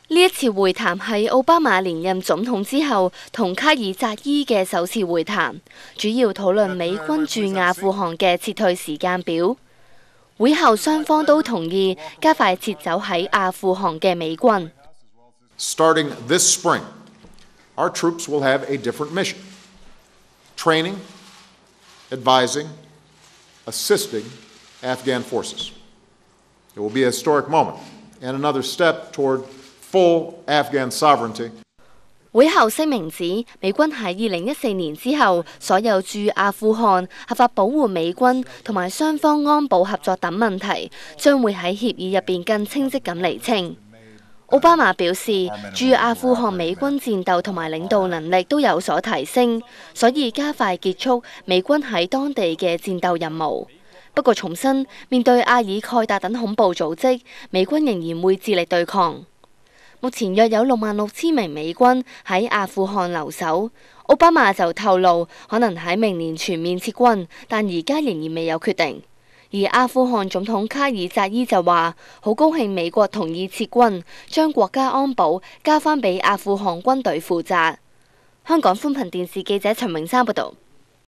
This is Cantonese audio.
呢一次會談係奧巴馬連任總統之後同卡爾扎伊嘅首次會談，主要討論美軍駐阿富汗嘅撤退時間表。會後雙方都同意加快撤走喺阿富汗嘅美軍。 Starting this spring, our troops will have a different mission: training, advising, assisting Afghan forces. It will be a historic moment and another step toward full Afghan sovereignty. 會後聲明指，美軍喺2014年之後，所有駐阿富汗合法保護美軍同埋雙方安保合作等問題，將會喺協議入邊更清晰咁釐清。奧巴馬表示，駐阿富汗美軍戰鬥同埋領導能力都有所提升，所以加快結束美軍喺當地嘅戰鬥任務。不過重申，面對阿爾蓋達等恐怖組織，美軍仍然會致力對抗。目前約有66000名美軍喺阿富汗留守，奧巴馬就透露可能喺明年全面撤軍，但而家仍然未有決定。而阿富汗總統卡爾扎伊就話：好高興美國同意撤軍，將國家安保交翻俾阿富汗軍隊負責。香港寬頻電視記者陳永山報導。